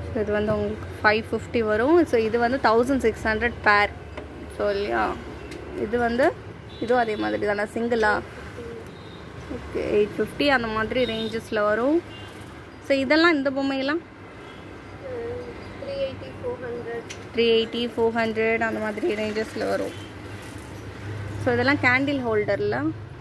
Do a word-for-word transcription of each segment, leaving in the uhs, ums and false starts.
இது வந்து உங்களுக்கு ஃபைவ் ஃபிஃப்டி வரும். ஸோ இது வந்து தௌசண்ட் சிக்ஸ் ஹண்ட்ரட் பேர். ஸோ இல்லையா, இது வந்து இதுவும் அதே மாதிரி தானே சிங்கிளா. ஓகே, எயிட் ஃபிஃப்டி அந்த மாதிரி ரேஞ்சஸில் வரும். ஸோ இதெல்லாம் இந்த பொம்மையெல்லாம் three eighty four hundred three eighty four hundred அந்த மாதிரி ரேஞ்சஸில் வரும். ஸோ இதெல்லாம் கேண்டில் ஹோல்டரில்.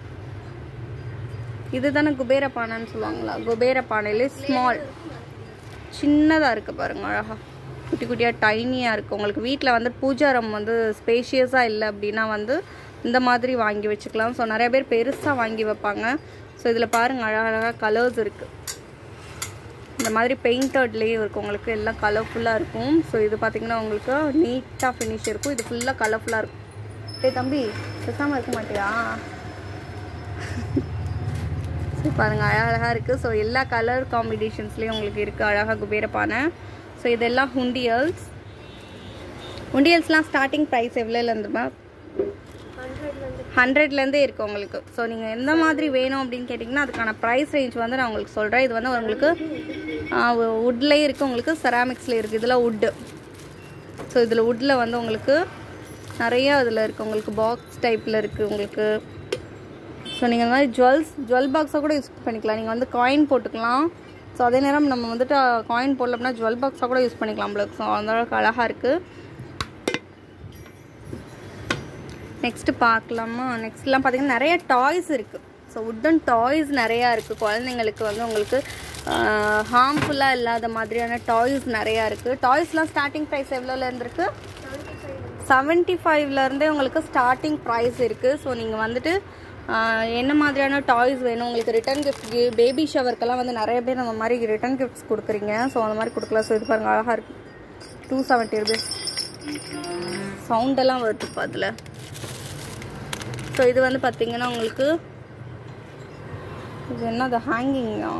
இது தானே குபேர பானைன்னு சொல்லுவாங்களா? குபேர பானையிலே ஸ்மால் சின்னதாக இருக்குது பாருங்கள், அழகாக குட்டி குட்டியாக டைனியாக இருக்குது. உங்களுக்கு வீட்டில் வந்து பூஜாரம் வந்து ஸ்பேஷியஸாக இல்லை அப்படின்னா வந்து இந்த மாதிரி வாங்கி வச்சுக்கலாம். ஸோ நிறைய பேர் பெருசாக வாங்கி வைப்பாங்க. ஸோ இதில் பாருங்கள் அழகழகாக கலர்ஸ் இருக்குது. இந்த மாதிரி பெயிண்டட்லேயும் இருக்கும், உங்களுக்கு எல்லாம் கலர்ஃபுல்லாக இருக்கும். ஸோ இது பார்த்திங்கன்னா உங்களுக்கு நீட்டாக ஃபினிஷ் இருக்கும். இது ஃபுல்லாக கலர்ஃபுல்லாக இருக்கும். டே தம்பி பேசாமல் இருக்க மாட்டியா? ஸோ பாருங்கள் அழகழகாக இருக்குது. ஸோ எல்லா கலர் காம்பினேஷன்ஸ்லேயும் உங்களுக்கு இருக்குது அழகாக குபேர பானை. ஸோ இதெல்லாம் உண்டியல்ஸ். உண்டியல்ஸ்லாம் ஸ்டார்டிங் ப்ரைஸ் எவ்வளோலேருந்துமா? ஹண்ட்ரட்லேருந்தே இருக்குது உங்களுக்கு. ஸோ நீங்கள் எந்த மாதிரி வேணும் அப்படின்னு கேட்டிங்கன்னா அதுக்கான ப்ரைஸ் ரேஞ்ச் வந்து நான் உங்களுக்கு சொல்கிறேன். இது வந்து உங்களுக்கு வுட்லேயே இருக்குது, உங்களுக்கு செராமிக்ஸ்லேயே இருக்குது. இதெல்லாம் வுட்டு. ஸோ இதில் வுட்டில் வந்து உங்களுக்கு நிறையா இதில் இருக்குது. உங்களுக்கு பாக்ஸ் டைப்பில் இருக்குது உங்களுக்கு. ஸோ நீங்கள் இந்த மாதிரி ஜுவல்ஸ் ஜுவல் பாக்ஸாக கூட யூஸ் பண்ணிக்கலாம். நீங்கள் வந்து காயின் போட்டுக்கலாம். ஸோ அதே நேரம் நம்ம வந்துட்டு காயின் போடல அப்படின்னா ஜுவல் பாக்ஸாக கூட யூஸ் பண்ணிக்கலாம் நம்மளுக்கு. ஸோ அந்த அளவுக்கு அழகாக இருக்குது. நெக்ஸ்ட்டு பார்க்கலாமா? நெக்ஸ்ட்லாம் பார்த்திங்கன்னா நிறைய டாய்ஸ் இருக்குது. ஸோ வுட்டன் டாய்ஸ் நிறையா இருக்குது. குழந்தைங்களுக்கு வந்து உங்களுக்கு ஹார்ம்ஃபுல்லாக இல்லாத மாதிரியான டாய்ஸ் நிறையா இருக்குது. டாய்ஸ்லாம் ஸ்டார்டிங் ப்ரைஸ் எவ்வளோலேருந்து இருக்குது? செவன்ட்டி ஃபைவ்லேருந்தே உங்களுக்கு ஸ்டார்டிங் ப்ரைஸ் இருக்குது. ஸோ நீங்கள் வந்துட்டு என்ன மாதிரியான டாய்ஸ் வேணும் உங்களுக்கு ரிட்டன் கிஃப்ட், பேபி ஷவருக்கெல்லாம் வந்து நிறைய பேர் அந்த மாதிரி ரிட்டன் கிஃப்ட்ஸ் கொடுக்குறீங்க. ஸோ அந்த மாதிரி கொடுக்கலாம். ஸோ இது பாருங்கள் அழகாக இருக்குது. Two seventy rupees. சவுண்டெல்லாம் வருதுப்பா அதில். ஸோ இது வந்து பார்த்திங்கன்னா உங்களுக்கு இது என்ன, அது ஹேங்கிங்கா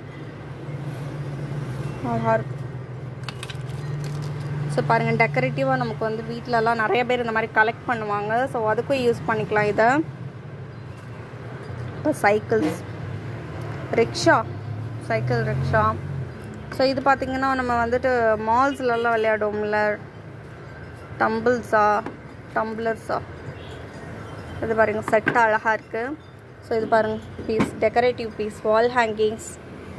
அழகாக இருக்குது. ஸோ பாருங்கள் டெக்கரேட்டிவாக நமக்கு வந்து வீட்டிலலாம் நிறைய பேர் இந்த மாதிரி கலெக்ட் பண்ணுவாங்க. ஸோ அதுக்கும் யூஸ் பண்ணிக்கலாம் இதை. இப்போ cycles, rickshaw, cycle rickshaw. So இது பார்த்திங்கன்னா நம்ம வந்துட்டு மால்ஸ்லலாம் விளையாடுவோம்ல, டம்பிள்ஸா டம்ப்ளர்ஸா, இது பாருங்கள் செட்டாக அழகாக இருக்குது. ஸோ இது பாருங்கள் piece, decorative piece, wall hangings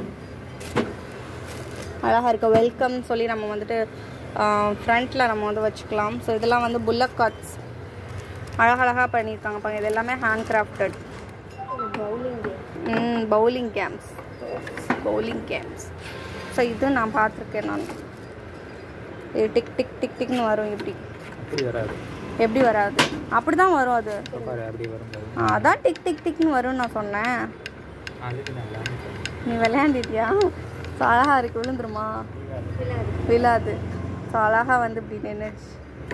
அழகாக இருக்குது. வெல்கம் சொல்லி நம்ம வந்துட்டு ஃப்ரண்ட்டில் நம்ம வந்து வச்சுக்கலாம். ஸோ இதெல்லாம் வந்து புல்லக் கார்ட்ஸ் அழகழகாக பண்ணியிருக்காங்க பாருங்கள். இது எல்லாமே ஹேண்ட் கிராஃப்டட். ம் bowling games bowling games so இது நான் பார்த்துருக்கேன். நான் இது டிக் டிக் டிக் டிக்னு வரும். எப்படி எப்படி வராது? அப்படி தான் வரும் அது. அதான் டிக் டிக் டிக்னு வரும்னு நான் சொன்னேன். நீ விளையாண்டிட்டியா? ஸோ அழகாக இருக்குது. விழுந்துருமா? விழாது. ஸோ அழகாக வந்து இப்படி நின்றுச்சு.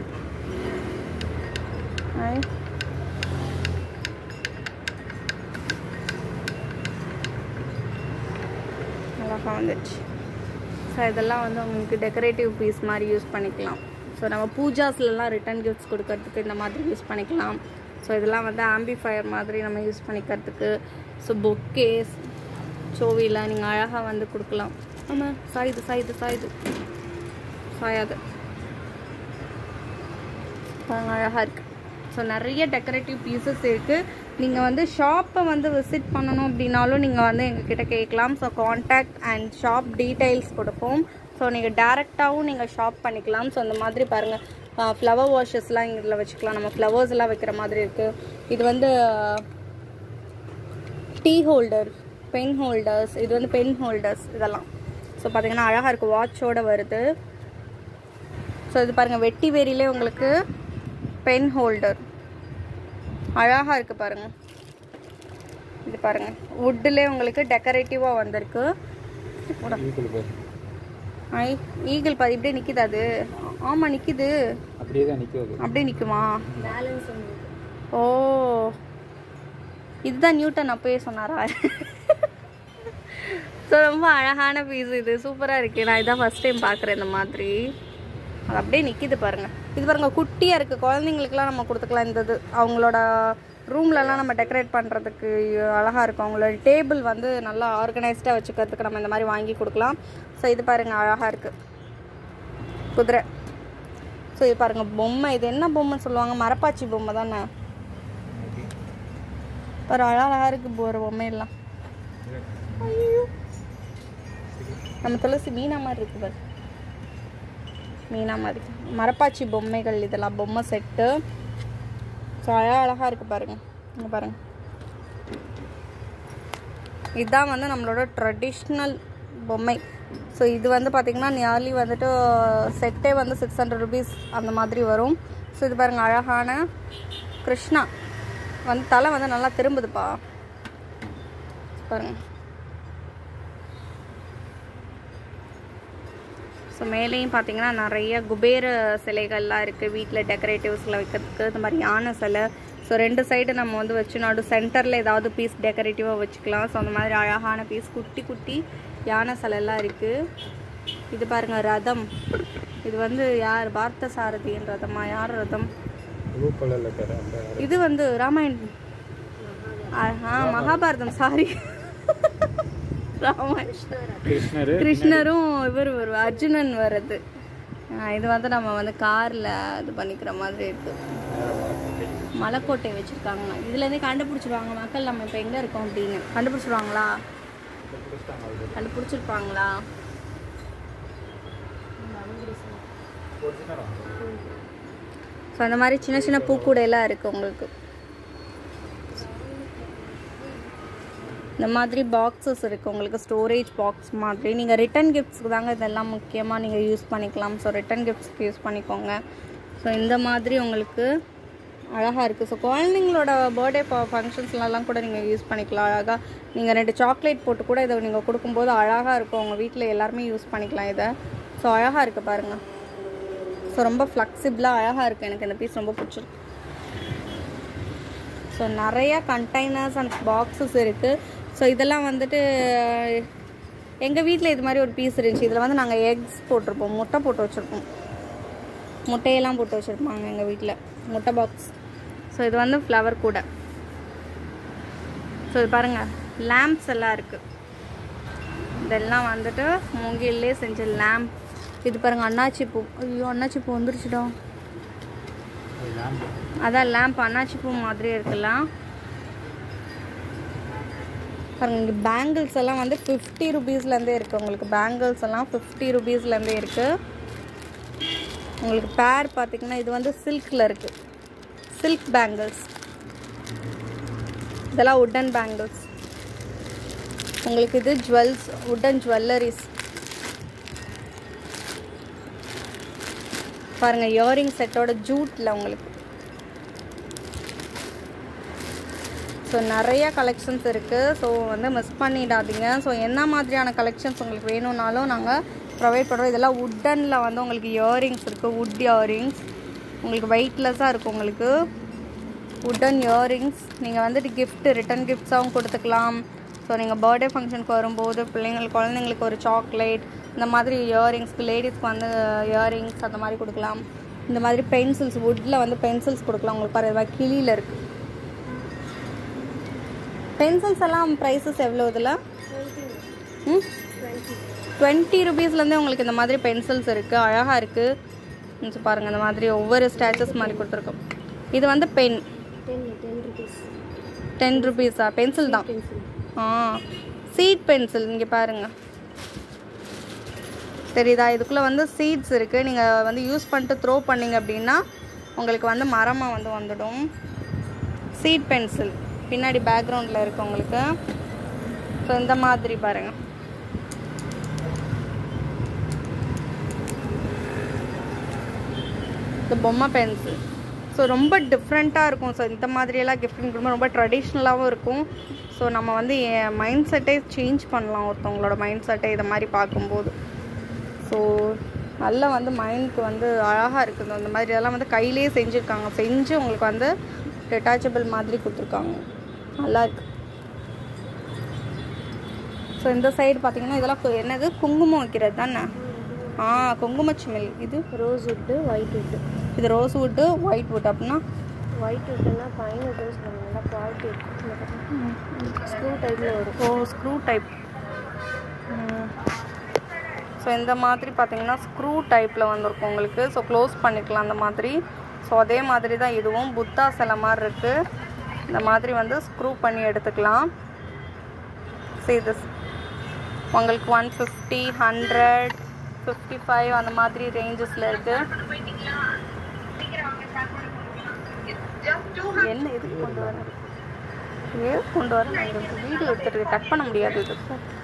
அழகாக வந்துடுச்சு. ஸோ இதெல்லாம் வந்து உங்களுக்கு டெக்கரேட்டிவ் பீஸ் மாதிரி யூஸ் பண்ணிக்கலாம். ஸோ நம்ம பூஜாஸ்லாம் ரிட்டன் கிஃப்ட்ஸ் கொடுக்கறதுக்கு இந்த மாதிரி யூஸ் பண்ணிக்கலாம். ஸோ இதெல்லாம் வந்து ஆம்பிஃபயர் மாதிரி நம்ம யூஸ் பண்ணிக்கிறதுக்கு. ஸோ பொக்கேஸ் சோவியில் நீங்கள் அழகாக வந்து கொடுக்கலாம். ஆமாம், சாயுது சாயுது சாயுது சாயாது அழகாக இருக்குது. ஸோ நிறைய டெக்கரேட்டிவ் பீசஸ் இருக்குது. நீங்கள் வந்து ஷாப்பை வந்து விசிட் பண்ணணும் அப்படின்னாலும் நீங்கள் வந்து எங்ககிட்ட கேட்கலாம். So contact and shop details கொடுப்போம். ஸோ நீங்கள் டேரெக்டாகவும் நீங்கள் ஷாப் பண்ணிக்கலாம். ஸோ இந்த மாதிரி பாருங்கள் ஃப்ளவர் வாஷஸ்லாம் இதில் வச்சுக்கலாம். நம்ம ஃப்ளவர்ஸ் எல்லாம் வைக்கிற மாதிரி இருக்குது. இது வந்து டீ ஹோல்டர், பென் ஹோல்டர்ஸ், இது வந்து பென் ஹோல்டர்ஸ் இதெல்லாம். ஸோ பார்த்தீங்கன்னா அழகாக இருக்குது, வாட்சோடு வருது. ஸோ இது பாருங்கள் வெட்டி வேரியிலே உங்களுக்கு பென் ஹோல்டர் அழகாக இருக்குது பாருங்கள். இது பாருங்கள் வுட்டிலே உங்களுக்கு டெக்கரேட்டிவாக வந்திருக்கு. ஐ ஈகிள் பாதி இப்படியே நிற்கிது. அது ஆமாம் நிற்கிது, அப்படியே தான் நிற்குது. அப்படியே நிற்குமா? ஓ இதுதான் நியூட்டன் அப்பயே சொன்னாரா? ஸோ ரொம்ப அழகான பீஸ், இது சூப்பராக இருக்குது. நான் இதான் ஃபஸ்ட் டைம் பார்க்குறேன் இந்த மாதிரி. அது அப்படியே நிற்கிது பாருங்கள். இது பாருங்கள் குட்டியாக இருக்குது, குழந்தைங்களுக்குலாம் நம்ம கொடுத்துக்கலாம். இந்த இது அவங்களோட ரூம்லலாம் நம்ம டெக்கரேட் பண்ணுறதுக்கு அழகாக இருக்கும். அவங்களோட டேபிள் வந்து நல்லா ஆர்கனைஸ்டாக வச்சுக்கிறதுக்கு நம்ம இந்த மாதிரி வாங்கி கொடுக்கலாம். ஸோ இது பாருங்கள் அழகாக இருக்குது. குதிரை. ஸோ இது பாருங்கள் பொம்மை. இது என்ன பொம்மை சொல்லுவாங்க? மரப்பாச்சி பொம்மை தானே. ஒரு அழகாக இருக்குது போகிற பொம்மையெல்லாம். ஐயோ நம்ம துளசி மீனா மாதிரி இருக்குது பாரு. மீனா மாதிரி மரப்பாச்சி பொம்மைகள் இதெல்லாம் பொம்மை செட்டு. ஸோ அழகாக அழகாக இருக்குது பாருங்கள். இங்கே பாருங்கள், இதுதான் வந்து நம்மளோட ட்ரெடிஷ்னல் பொம்மை. ஸோ இது வந்து பார்த்திங்கன்னா நியர்லி வந்துட்டு செட்டே வந்து சிக்ஸ் ஹண்ட்ரட் ருபீஸ் அந்த மாதிரி வரும். ஸோ இது பாருங்கள் அழகான கிருஷ்ணா வந்து தலை வந்து நல்லா திரும்புதுப்பா பாருங்கள். ஸோ மேலேயும் பார்த்தீங்கன்னா நிறைய குபேர சிலைகள்லாம் இருக்குது வீட்டில் டெக்கரேட்டிவ்ஸில் வைக்கிறதுக்கு. இந்த மாதிரி யானை சிலை. ஸோ ரெண்டு சைடு நம்ம வந்து வச்சு நடு சென்டரில் ஏதாவது பீஸ் டெக்கரேட்டிவாக வச்சுக்கலாம். ஸோ அந்த மாதிரி அழகான பீஸ் குட்டி குட்டி யானை சிலைலாம் இருக்குது. இது பாருங்கள் ரதம். இது வந்து யார்? பார்த்த சாரதியின் ரதமா? யார் ரதம்? இது வந்து ராமாயணம். ஆ மகாபாரதம். சாரி கிருஷ்ணரும் இவர் வருவார், அர்ஜுனன் வர்றது. இது வந்து நம்ம வந்து காரில் இது பண்ணிக்கிற மாதிரி இருக்கு. மலைக்கோட்டை வச்சுருக்காங்க. இதுலேருந்தே கண்டுபிடிச்சிருவாங்க மக்கள் நம்ம இப்போ எங்கே இருக்கோம் அப்படின்னு. கண்டுபிடிச்சிருவாங்களா? கண்டுபிடிச்சிருப்பாங்களா? ஸோ அந்த மாதிரி சின்ன சின்ன பூக்கூடையெல்லாம் இருக்குது உங்களுக்கு. இந்த மாதிரி பாக்ஸஸ் இருக்குது உங்களுக்கு, ஸ்டோரேஜ் பாக்ஸ் மாதிரி. நீங்கள் ரிட்டன் கிஃப்ட்ஸ்க்கு தாங்க இதெல்லாம் முக்கியமாக நீங்கள் யூஸ் பண்ணிக்கலாம். ஸோ ரிட்டன் கிஃப்ட்ஸ்க்கு யூஸ் பண்ணிக்கோங்க. ஸோ இந்த மாதிரி உங்களுக்கு அழகாக இருக்குது. ஸோ குழந்தைங்களோட பர்த்டே ஃபங்க்ஷன்ஸ்லாம் கூட நீங்கள் யூஸ் பண்ணிக்கலாம். அழகாக நீங்கள் ரெண்டு சாக்லேட் போட்டு கூட இதை நீங்கள் கொடுக்கும்போது அழகாக இருக்கும். உங்கள் வீட்டில் எல்லாருமே யூஸ் பண்ணிக்கலாம் இதை. ஸோ அழகாக இருக்குது பாருங்கள். ஸோ ரொம்ப ஃப்ளெக்சிபிளாக அழகாக இருக்குது. எனக்கு இந்த பீஸ் ரொம்ப பிடிச்சிருக்கு. ஸோ நிறைய கண்டெய்னர்ஸ் அண்ட் பாக்ஸஸ் இருக்குது. ஸோ இதெல்லாம் வந்துட்டு எங்கள் வீட்டில் இது மாதிரி ஒரு பீஸ் இருந்துச்சு. இதில் வந்து நாங்கள் எக்ஸ் போட்டிருப்போம், முட்டை போட்டு வச்சுருப்போம். முட்டையெல்லாம் போட்டு வச்சுருப்பாங்க எங்கள் வீட்டில், முட்டை பாக்ஸ். ஸோ இது வந்து ஃப்ளவர் கூட. ஸோ இது பாருங்கள் லேம்ப்ஸ் எல்லாம் இருக்குது. இதெல்லாம் வந்துட்டு மூங்கிலே செஞ்ச லேம்ப். இது பாருங்கள் அண்ணாச்சி பூ. ஐயோ அண்ணாச்சி பூ வந்துருச்சுடா. அதான் லேம்ப் அண்ணாச்சி பூ மாதிரியே இருக்கலாம் பாருங்கள். இங்கே பேங்கிள்ஸ் எல்லாம் வந்து ஃபிஃப்டி ருபீஸ்லேருந்தே இருக்குது உங்களுக்கு. பேங்கிள்ஸ் எல்லாம் ஃபிஃப்டி ருபீஸ்லேருந்தே இருக்குது உங்களுக்கு. பேர் பார்த்திங்கன்னா இது வந்து சில்கில் இருக்குது, சில்க் பேங்கிள்ஸ். இதெல்லாம் உட்டன் பேங்கிள்ஸ் உங்களுக்கு. இது ஜுவல்ஸ், உட்டன் ஜுவல்லரிஸ் பாருங்கள். இயரிங் செட்டோட ஜூட்டில் உங்களுக்கு. ஸோ நிறைய கலெக்ஷன்ஸ் இருக்குது. ஸோ வந்து மிஸ் பண்ணிடாதீங்க. ஸோ என்ன மாதிரியான கலெக்ஷன்ஸ் உங்களுக்கு வேணும்னாலும் நாங்கள் ப்ரொவைட் பண்ணுறோம். இதெல்லாம் உட்டனில் வந்து உங்களுக்கு இயரிங்ஸ் இருக்குது, வுட் இயரிங்ஸ் உங்களுக்கு வெயிட்லெஸ்ஸாக இருக்கும் உங்களுக்கு. உட்டன் இயரிங்ஸ் நீங்கள் வந்துட்டு கிஃப்ட்டு ரிட்டன் கிஃப்ட்ஸாகவும் கொடுத்துக்கலாம். ஸோ நீங்கள் பர்த்டே ஃபங்க்ஷனுக்கு வரும்போது பிள்ளைங்களுக்கு குழந்தைங்களுக்கு ஒரு சாக்லேட் இந்த மாதிரி இயரிங்ஸ்க்கு, லேடிஸ்க்கு வந்து இயரிங்ஸ் அந்த மாதிரி கொடுக்கலாம். இந்த மாதிரி பென்சில்ஸ், வுட்டில் வந்து பென்சில்ஸ் கொடுக்கலாம் உங்களுக்கு. பாரு இது மாதிரி கிளியில் இருக்குது. பென்சில்ஸ் எல்லாம் ப்ரைஸஸ் எவ்வளோ இதில்? ம் டுவெண்ட்டி ருபீஸ்லேருந்தே உங்களுக்கு இந்த மாதிரி பென்சில்ஸ் இருக்குது. அழகாக இருக்குது. பாருங்கள் இந்த மாதிரி ஒவ்வொரு ஸ்டாச்சஸ் மாதிரி கொடுத்துருக்கோம். இது வந்து பென் டென் ருபீஸா? பென்சில் தான். ஆ சீட் பென்சில். இங்கே பாருங்கள் தெரியுதா? இதுக்குள்ளே வந்து சீட்ஸ் இருக்குது. நீங்கள் வந்து யூஸ் பண்ணிட்டு த்ரோ பண்ணிங்க அப்படின்னா உங்களுக்கு வந்து மரமாக வந்து வந்துடும். சீட் பென்சில் பின்னாடி பேக்ரவுண்டில் இருக்குது உங்களுக்கு. ஸோ இந்த மாதிரி பாருங்கள். இந்த பொம்மை பென்சில். ஸோ ரொம்ப டிஃப்ரெண்ட்டாக இருக்கும். ஸோ இந்த மாதிரியெல்லாம் கிஃப்டிங் கொடுக்கும்போது ரொம்ப ட்ரெடிஷ்னலாகவும் இருக்கும். ஸோ நம்ம வந்து என் மைண்ட் செட்டே சேஞ்ச் பண்ணலாம் ஒருத்தவங்களோட மைண்ட் செட்டை இதை மாதிரி பார்க்கும்போது. ஸோ நல்லா வந்து மைண்டுக்கு வந்து அழகாக இருக்குது. அந்த மாதிரி இதெல்லாம் வந்து கையிலேயே செஞ்சுருக்காங்க. செஞ்சு உங்களுக்கு வந்து டெட்டாச்சபிள் மாதிரி கொடுத்துருக்காங்க. நல்லா இருக்கு. ஸோ இந்த சைடு பார்த்தீங்கன்னா இதெல்லாம் என்னது? குங்குமம் வைக்கிறது தானே? ஆ குங்குமச்சிமில். இது ரோஸ் வுட்டு, ஒயிட் வுட்டு. இது ரோஸ் வுட்டு, ஒயிட் வுட். அப்படின்னா ஒயிட் வுட்டுன்னா பைன் வுட்டு நல்லா குவாலிட்டி இருக்கும். ஸ்க்ரூ டைப்பில் வரும். Oh screw type. So so இந்த மாதிரி பார்த்தீங்கன்னா ஸ்க்ரூ டைப்பில் வந்திருக்கும் உங்களுக்கு. ஸோ க்ளோஸ் பண்ணிக்கலாம் அந்த மாதிரி. ஸோ அதே மாதிரி தான் இதுவும் புத்தா சிலை மாதிரி இருக்குது. இந்த மாதிரி வந்து ஸ்க்ரூ பண்ணி எடுத்துக்கலாம். ஸோ இது உங்களுக்கு one fifty hundred fifty five அந்த மாதிரி ரேஞ்சஸில் இருக்குது. என்ன எதுக்கு கொண்டு வர ஏது கொண்டு வர நான் வீடியோ எடுத்துகிட்டு கட் பண்ண முடியாது இது.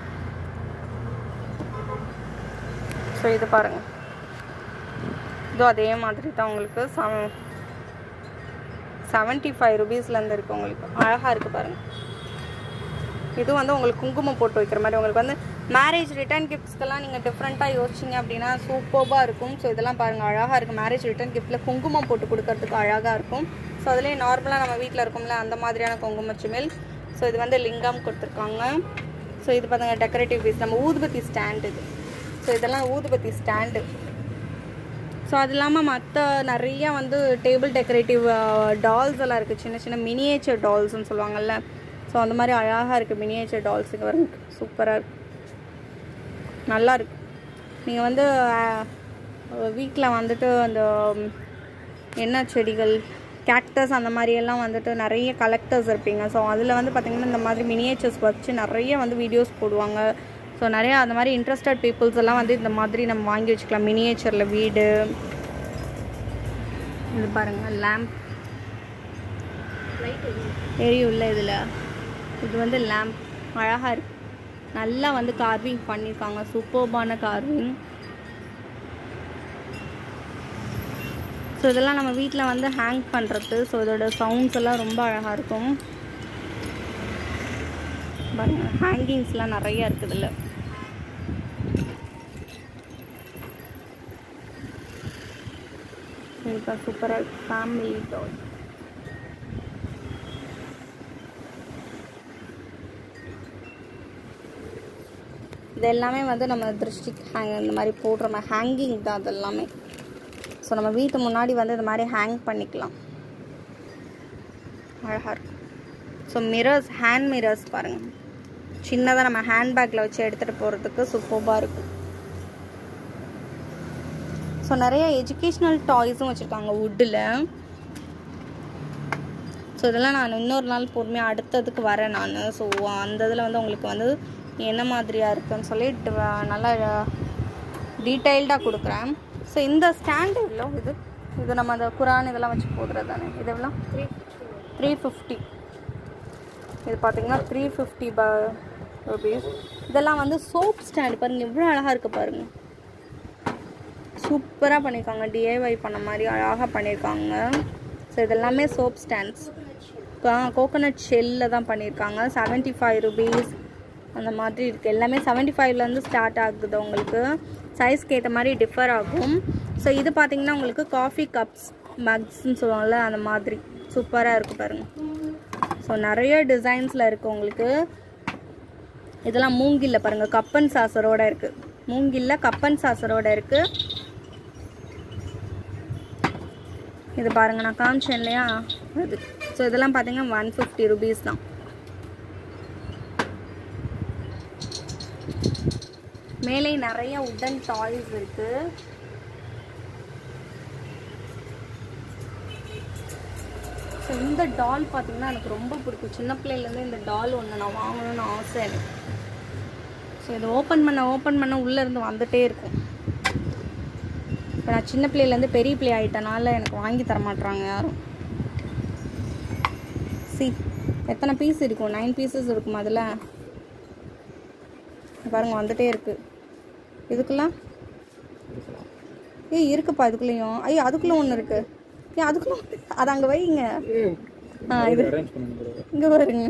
ஸோ இது பாருங்கள், இதோ அதே மாதிரி தான் உங்களுக்கு செவன் செவன்ட்டி ஃபைவ் ருபீஸ்லேருந்து இருக்குது உங்களுக்கு. அழகாக இருக்குது பாருங்கள். இது வந்து உங்களுக்கு குங்குமம் போட்டு வைக்கிற மாதிரி உங்களுக்கு வந்து மேரேஜ் ரிட்டர்ன் கிஃப்ட்ஸ்க்கெல்லாம் நீங்கள் டிஃப்ரெண்ட்டாக யோசிச்சிங்க அப்படின்னா சூப்பராக இருக்கும். ஸோ இதெல்லாம் பாருங்கள் அழகாக இருக்குது. மேரேஜ் ரிட்டர்ன் கிஃப்ட்டில் குங்குமம் போட்டு கொடுக்கறதுக்கு அழகாக இருக்கும். ஸோ அதுலேயே நார்மலாக நம்ம வீட்டில் இருக்கும்ல அந்த மாதிரியான குங்குமச்சிமில். ஸோ இது வந்து லிங்கம் கொடுத்துருக்காங்க. ஸோ இது பார்த்திங்க டெக்கரேட்டிவ் பீஸ். நம்ம ஊதுபத்தி ஸ்டாண்டு இது. ஸோ இதெல்லாம் ஊதுபத்தி ஸ்டாண்டு. ஸோ அது இல்லாமல் மற்ற நிறையா வந்து டேபிள் டெக்கரேட்டிவ் டால்ஸ் எல்லாம் இருக்குது. சின்ன சின்ன மினியேச்சர் டால்ஸ்ன்னு சொல்லுவாங்கள்ல. ஸோ அந்த மாதிரி அழகாக இருக்குது மினியேச்சர் டால்ஸ். இங்கே வரும் சூப்பராக இருக்குது, நல்லா இருக்குது. நீங்கள் வந்து வீட்டில் வந்துட்டு அந்த என்ன செடிகள் கேக்டஸ் அந்த மாதிரியெல்லாம் வந்துட்டு நிறைய கலெக்டர்ஸ் இருப்பீங்க. ஸோ அதில் வந்து பார்த்திங்கன்னா இந்த மாதிரி மினியேச்சர்ஸ் வச்சு நிறைய வந்து வீடியோஸ் போடுவாங்க. ஸோ நிறையா அந்த மாதிரி இன்ட்ரெஸ்டட் பீப்புள்ஸ் எல்லாம் வந்து இந்த மாதிரி நம்ம வாங்கி வச்சுக்கலாம் மினியேச்சரில் வீடு. இது பாருங்கள் லேம்ப் எரியும் இல்லை இதில். இது வந்து லேம்ப் அழகாக இருக்குது. நல்லா வந்து கார்விங் பண்ணியிருக்காங்க, சூப்பர்பான கார்விங். ஸோ இதெல்லாம் நம்ம வீட்டில் வந்து ஹேங் பண்ணுறது. ஸோ இதோட சவுண்ட்ஸ் எல்லாம் ரொம்ப அழகாக இருக்கும் பாருங்க. ஹேங்கிங்ஸ்லாம் நிறையா இருக்குது இல்லை. இதுதான் சூப்பராக ஃபேமிலி டால். இது எல்லாமே வந்து நம்ம திருஷ்டிக் ஹேங் இந்த மாதிரி போடுற மாதிரி ஹேங்கிங் தான் அது எல்லாமே. ஸோ நம்ம வீட்டு முன்னாடி வந்து இந்த மாதிரி ஹேங் பண்ணிக்கலாம், அழகாக இருக்கும். ஸோ மிரர்ஸ், ஹேண்ட் மிரர்ஸ் பாருங்கள், சின்னதாக நம்ம ஹேண்ட்பேக்கில் வச்சு எடுத்துகிட்டு போகிறதுக்கு சூப்பராக இருக்கும். ஸோ நிறைய எஜுகேஷ்னல் டாய்ஸும் வச்சுருக்காங்க வுட்டில். ஸோ இதெல்லாம் நான் இன்னொரு நாள் பொறுமையாக அடுத்ததுக்கு வரேன் நான். ஸோ அந்த இதில் வந்து உங்களுக்கு வந்து என்ன மாதிரியாக இருக்குன்னு சொல்லி நல்லா டீட்டெயில்டாக கொடுக்குறேன். ஸோ இந்த ஸ்டாண்டு எவ்வளோ இது? இது நம்ம அந்த குரான் இதெல்லாம் வச்சு போடுறது தானே. இது எவ்வளோ? Three three fifty. இது பார்த்தீங்கன்னா த்ரீ ஃபிஃப்டி ப ருபீஸ். இதெல்லாம் வந்து சோப் ஸ்டாண்டு பாருங்கள், எவ்வளோ அழகாக இருக்குது பாருங்கள். சூப்பராக பண்ணியிருக்காங்க, டிஐஒய் பண்ண மாதிரி அழகாக பண்ணியிருக்காங்க. ஸோ இதெல்லாமே சோப் ஸ்டாண்ட்ஸ் கோகோனட் ஷெல்லில் தான் பண்ணியிருக்காங்க. செவன்ட்டி ஃபைவ் ருபீஸ் அந்த மாதிரி இருக்குது. எல்லாமே செவன்ட்டி ஃபைவ்லேருந்து ஸ்டார்ட் ஆகுது. உங்களுக்கு சைஸ்க்கு ஏற்ற மாதிரி டிஃபர் ஆகும். ஸோ இது பார்த்திங்கன்னா உங்களுக்கு காஃபி கப்ஸ் மக்ஸ்ன்னு சொல்லுவாங்கள்ல அந்த மாதிரி சூப்பராக இருக்குது பாருங்கள். ஸோ நிறைய டிசைன்ஸில் இருக்குது உங்களுக்கு. இதெல்லாம் மூங்கில்ல பாருங்கள், கப்பன் சாசரோடு இருக்குது. மூங்கில்ல கப்பன் சாசரோடு இருக்குது. இது பாருங்கள், நான் காமிச்சேன் இல்லையா அது. ஸோ இதெல்லாம் பார்த்தீங்கன்னா ஒன் ஃபிஃப்டி ருபீஸ் தான். மேலே நிறைய உட்டன் டாய்ஸ் இருக்குது. ஸோ இந்த டால் பார்த்தீங்கன்னா எனக்கு ரொம்ப பிடிக்கும். சின்ன பிள்ளையிலேருந்து இந்த டால் ஒன்று நான் வாங்கணும்னு ஆசை எனக்கு. ஸோ இதை ஓப்பன் பண்ண ஓப்பன் பண்ண உள்ளேருந்து வந்துகிட்டே இருக்கும். இப்போ நான் சின்ன பிள்ளையிலேருந்து பெரிய பிள்ளை ஆகிட்டனால எனக்கு வாங்கி தர மாட்டுறாங்க யாரும். சி எத்தனை பீஸ் இருக்கும்? நைன் பீசஸ் இருக்கும் அதில் பாருங்கள், வந்துகிட்டே இருக்குது. இதுக்கெல்லாம் ஏய் இருக்குப்பா, இதுக்குள்ளேயும். ஐயோ அதுக்குள்ளே ஒன்று இருக்குது. ஏன் அதுக்குள்ள அது அங்கே வைங்க. ஆ இது இங்கே வருங்க.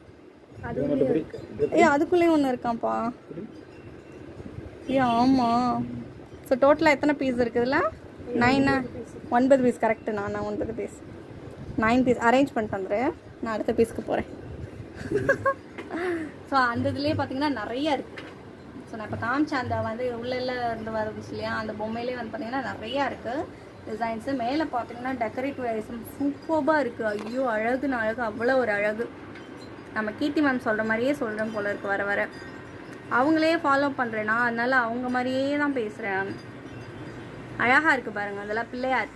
ஏ அதுக்குள்ளேயும் ஒன்று இருக்கான்ப்பா. ஏ ஆமாம். ஸோ டோட்டலாக எத்தனை பீஸ் இருக்குதுல்ல? நைனா ஒன்பது பீஸ் கரெக்டு. நான் ஒன்பது பீஸ் நைன் பீஸ் அரேஞ்ச் பண்ணிட்டு வந்துடுறேன். நான் அடுத்த பீஸ்க்கு போகிறேன். ஸோ அந்த இதுலேயே பார்த்தீங்கன்னா நிறைய இருக்குது. ஸோ நான் இப்போ காமிச்சேன் அந்த வந்து உள்ளே இருந்து வருது இல்லையா, அந்த பொம்மையிலே வந்து பார்த்தீங்கன்னா நிறையா இருக்குது டிசைன்ஸு. மேலே பார்த்தீங்கன்னா டெக்கரேட்டிவ் ஐட்டம் சூப்பராக இருக்குது. ஐயோ அழகுன்னு அழகு, அவ்வளோ ஒரு அழகு. நம்ம கீர்த்தி மேம் சொல்கிற மாதிரியே சொல்கிறேன் போல இருக்குது வர வர. அவங்களே ஃபாலோ பண்ணுறேன்னா, அதனால அவங்க மாதிரியே தான் பேசுகிறேன் நான். அழகாக இருக்குது பாருங்கள், அதெல்லாம் பிள்ளையார்.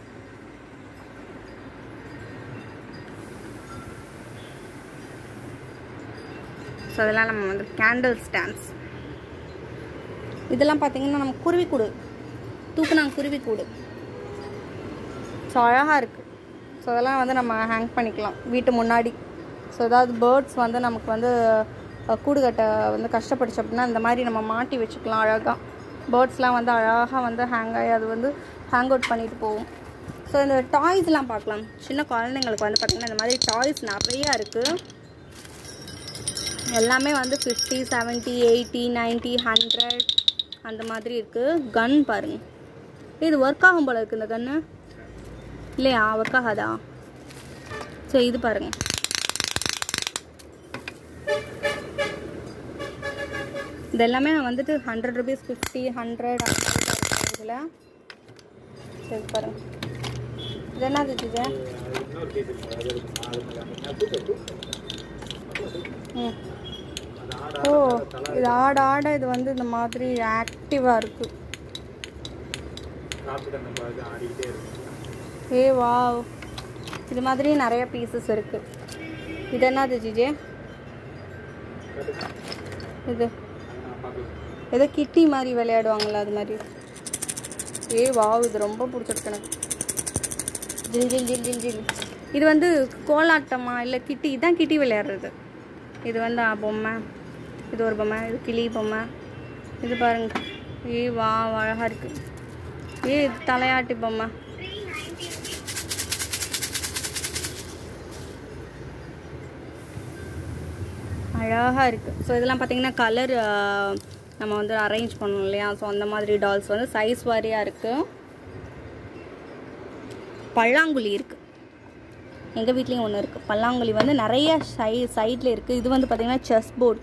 ஸோ அதெல்லாம் நம்ம வந்து கேண்டில் ஸ்டாண்ட்ஸ். இதெல்லாம் பார்த்தீங்கன்னா நம்ம குருவிக்கூடு, தூக்குனாங்க குருவிக்கூடு. ஸோ அழகாக இருக்குது. ஸோ அதெல்லாம் வந்து நம்ம ஹேங் பண்ணிக்கலாம் வீட்டு முன்னாடி. ஸோ ஏதாவது பேர்ட்ஸ் வந்து நமக்கு வந்து கூடு கட்ட வந்து கஷ்டப்பட்டுச்சு அப்படின்னா இந்த மாதிரி நம்ம மாட்டி வச்சுக்கலாம் அழகாக. பேர்ட்ஸ்லாம் வந்து அழகாக வந்து ஹேங் ஆகி அது வந்து ஹேங் அவுட் பண்ணிட்டு போகும். ஸோ இந்த டாய்ஸ்லாம் பார்க்கலாம். சின்ன குழந்தைங்களுக்கு வந்து பார்த்திங்கன்னா இந்த மாதிரி டாய்ஸ் நிறையா இருக்குது. எல்லாமே வந்து fifty seventy eighty ninety hundred அந்த மாதிரி இருக்குது. கன் பாருங்கள், இது ஒர்க் ஆகும் போல் இருக்குது. இந்த கன்று இல்லையா, ஒர்க் ஆகாதா? ஸோ இது பாருங்கள், இது எல்லாமே வந்துட்டு ஹண்ட்ரட் ருபீஸ் ஃபிஃப்டி ஹண்ட்ரட் இதில். சரி பாருங்கள், இது என்னது இது? ம் ஓ, இது ஆட ஆட இது வந்து இந்த மாதிரி ஆக்டிவாக இருக்குது. ஏ வாவ், இது மாதிரி நிறைய பீசஸ் இருக்குது. இது என்னது ஜிஜே? இது ஏதோ கிட்டி மாதிரி விளையாடுவாங்கள்ல அது மாதிரி. ஏ வாவ், இது ரொம்ப பிடிச்சிருக்கு எனக்கு. ஜில் ஜில் ஜில் ஜில் ஜில். இது வந்து கோலாட்டமா இல்லை கிட்டி? இதுதான் கிட்டி விளையாடுறது. இது வந்து பொம்மை, இது ஒரு பொம்மை, இது கிளி பொம்மை. இது பாருங்க, ஏ வா அழகாக இருக்குது. ஏ இது தலையாட்டி பொம்மை. அழகாக இருக்குது. ஸோ இதெல்லாம் பார்த்திங்கன்னா கலர் நம்ம வந்து அரேஞ்ச் பண்ணணும் இல்லையா? ஸோ அந்த மாதிரி டால்ஸ் வந்து சைஸ் வாரியாக இருக்குது. பல்லாங்குழி இருக்குது, எங்கள் வீட்லேயும் ஒன்று இருக்குது. பல்லாங்குழி வந்து நிறைய சை சைடில் இருக்குது. இது வந்து பார்த்திங்கன்னா செஸ் போர்ட்,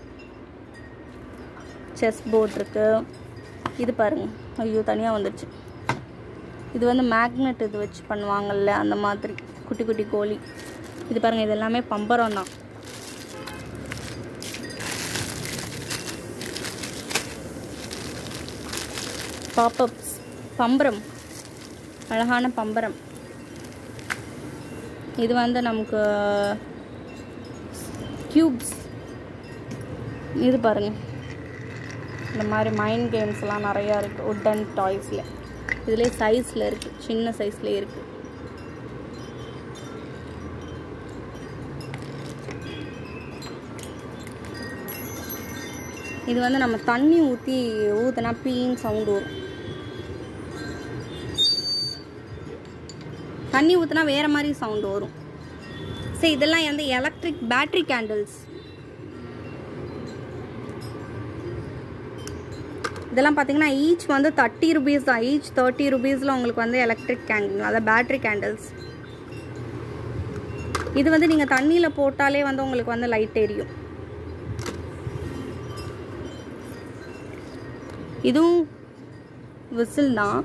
செஸ் போர்ட் இருக்குது. இது பாருங்கள், ஐயோ தனியாக வந்துடுச்சு. இது வந்து மேக்னெட் இது வச்சு பண்ணுவாங்கள்ல அந்த மாதிரி குட்டி குட்டி கோழி. இது பாருங்கள், இது எல்லாமே பம்பரம் தான். பாப்பப்ஸ், பம்பரம், அழகான பம்பரம். இது வந்து நமக்கு க்யூப்ஸ். இது பாருங்கள், இந்த மாதிரி மைண்ட் கேம்ஸ்லாம் நிறையா இருக்குது உட்டன் டாய்ஸில். இதுலேயே சைஸில் இருக்குது, சின்ன சைஸ்லேயே இருக்குது. இது வந்து நம்ம தண்ணி ஊற்றி ஊற்றினா பீன்னு சவுண்டு வரும். தண்ணி ஊற்றினா வேறு மாதிரி சவுண்டு வரும். சரி, இதெல்லாம் வந்து எலக்ட்ரிக் பேட்ரி கேண்டில்ஸ். இதெல்லாம் பார்த்தீங்கன்னா ஈச் வந்து தேர்ட்டி ருபீஸ் தான். ஈச் தேர்ட்டி ருபீஸில் உங்களுக்கு வந்து எலக்ட்ரிக் கேண்டில், அதாவது பேட்ரி கேண்டில்ஸ். இது வந்து நீங்கள் தண்ணியில் போட்டாலே வந்து உங்களுக்கு வந்து லைட் எரியும். இதுவும் விசில் தான்.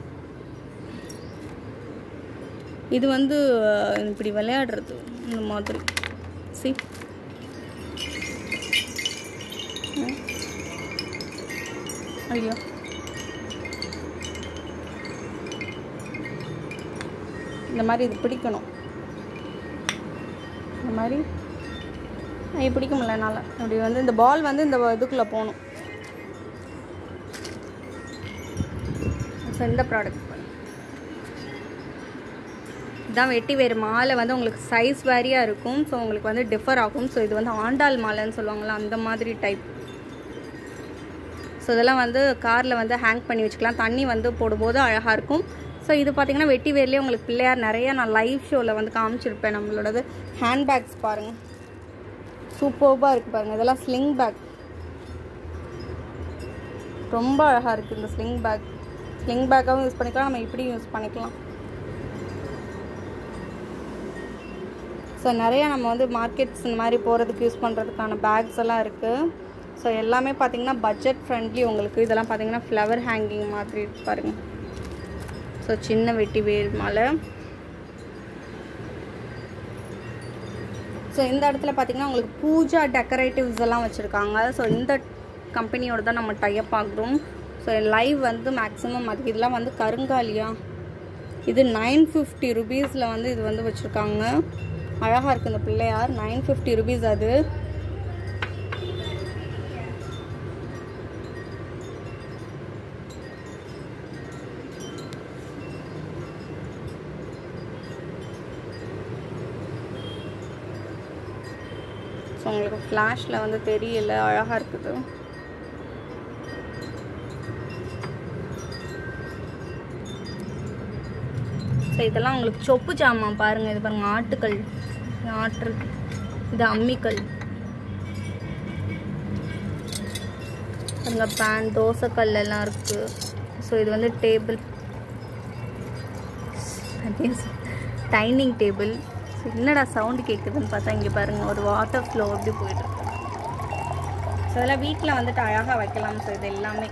இது வந்து இப்படி விளையாடுறது இந்த மாதிரி. சி, ஐயோ இந்த மாதிரி இது பிடிக்கணும். இந்த மாதிரி ஐ பிடிக்க முடியல என்னால். அப்படி வந்து இந்த பால் வந்து இந்த இதுக்குள்ளே போகணும். ஸோ இந்த ப்ராடக்ட் இதுதான் வெட்டி வேறு மாலை வந்து உங்களுக்கு சைஸ் வேரியாக இருக்கும். ஸோ உங்களுக்கு வந்து டிஃபர் ஆகும். ஸோ இது வந்து ஆண்டாள் மாலைன்னு சொல்லுவாங்களா, அந்த மாதிரி டைப். ஸோ இதெல்லாம் வந்து காரில் வந்து ஹேங் பண்ணி வச்சுக்கலாம். தண்ணி வந்து போடும்போது அழகாக இருக்கும். ஸோ இது பார்த்திங்கன்னா வெட்டி வேர்லேயே உங்களுக்கு பிள்ளையார் நிறைய நான் லைவ் ஷோவில் வந்து காமிச்சிருப்பேன். நம்மளோடது ஹேண்ட்பேக்ஸ் பாருங்கள், சூப்பர்பாக இருக்குது பாருங்கள். இதெல்லாம் ஸ்லிங் பேக், ரொம்ப அழகாக இருக்குது இந்த ஸ்லிங் பேக். ஸ்லிங் பேக்காகவும் யூஸ் பண்ணிக்கலாம், நம்ம இப்படியும் யூஸ் பண்ணிக்கலாம். ஸோ நிறையா நம்ம வந்து மார்க்கெட்ஸ் இந்த மாதிரி போகிறதுக்கு யூஸ் பண்ணுறதுக்கான பேக்ஸ் எல்லாம் இருக்குது. ஸோ எல்லாமே பார்த்திங்கன்னா பட்ஜெட் ஃப்ரெண்ட்லி உங்களுக்கு. இதெல்லாம் பார்த்திங்கன்னா ஃப்ளவர் ஹேங்கிங் மாதிரி பாருங்கள். ஸோ சின்ன வெட்டி வேர் மாலை. ஸோ இந்த இடத்துல பார்த்திங்கன்னா உங்களுக்கு பூஜா டெக்கரேட்டிவ்ஸ் எல்லாம் வச்சுருக்காங்க. ஸோ இந்த கம்பெனியோட தான் நம்ம டைப் ஆகுறோம். ஸோ லைவ் வந்து மேக்ஸிமம் அது இதெல்லாம் வந்து கருங்காலியா, இது நைன் ஃபிஃப்டி ருபீஸில் வந்து இது வந்து வச்சுருக்காங்க. அழகாக இருக்குது இந்த பிள்ளையார். நைன் ஃபிஃப்டி ருபீஸ் அது. ஸோ உங்களுக்கு ஃப்ளாஷில் வந்து தெரியல, அழகாக இருக்குது. ஸோ இதெல்லாம் உங்களுக்கு சொப்பு ஜாமான் பாருங்கள். இது பாருங்கள், ஆட்டுக்கல், ஆட்டு, இது அம்மிக்கல் பாருங்க, பேன், தோசைக்கல் எல்லாம் இருக்குது. ஸோ இது வந்து டேபிள், டைனிங் டேபிள். என்னடா சவுண்டு கேட்குதுன்னு பார்த்தா இங்கே பாருங்கள், ஒரு வாட்டர் ஃப்ளோ அப்படி போயிட்டுருக்கு. ஸோ இதெல்லாம் வீட்டில் வந்துட்டு அழகாக வைக்கலாம். ஸோ இது எல்லாமே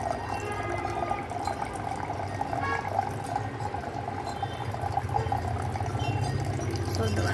சொல்லுவேன்.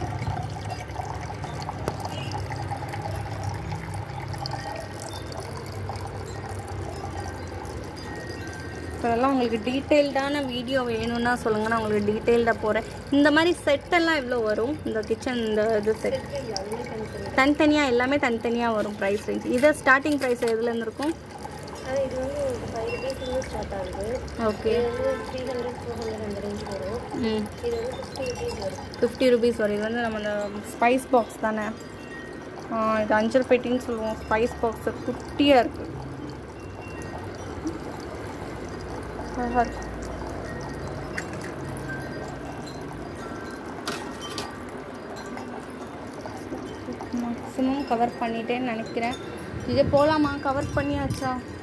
ஸோ இதெல்லாம் உங்களுக்கு டீட்டெயில்டான வீடியோ வேணும்னா சொல்லுங்கள், நான் உங்களுக்கு டீட்டெயில்டாக போகிறேன். இந்த மாதிரி செட்டெல்லாம் எவ்வளோ வரும்? இந்த கிச்சன் இந்த இது செட் தனித்தனியாக எல்லாமே தனித்தனியாக வரும் ப்ரைஸ் ரேஞ்ச். இதை ஸ்டார்டிங் ப்ரைஸ் எதுலேருந்து இருக்கும்? இது வந்து ஃபைவ் ருபீஸ்லேருந்து ஸ்டார்ட் ஆகுது. ஓகே, இது வந்து த்ரீ ஹண்ட்ரட் ஃபோர் ஹண்ட்ரட் அந்த ரேஞ்ச் வரும். ம், இது வந்து ஃபிஃப்டி ருபீஸ் வரும். ஃபிஃப்டி ருபீஸ் வரும். இது வந்து நம்ம இந்த ஸ்பைஸ் பாக்ஸ் தானே, இது அஞ்சல் பெட்டின்னு சொல்லுவோம். ஸ்பைஸ் பாக்ஸ் குட்டியாக இருக்குது. மேக்ஸிமம் கவர் பண்ணிட்டேன்னு நினைக்கிறேன். இது போகலாமா? கவர் பண்ணியாச்சா?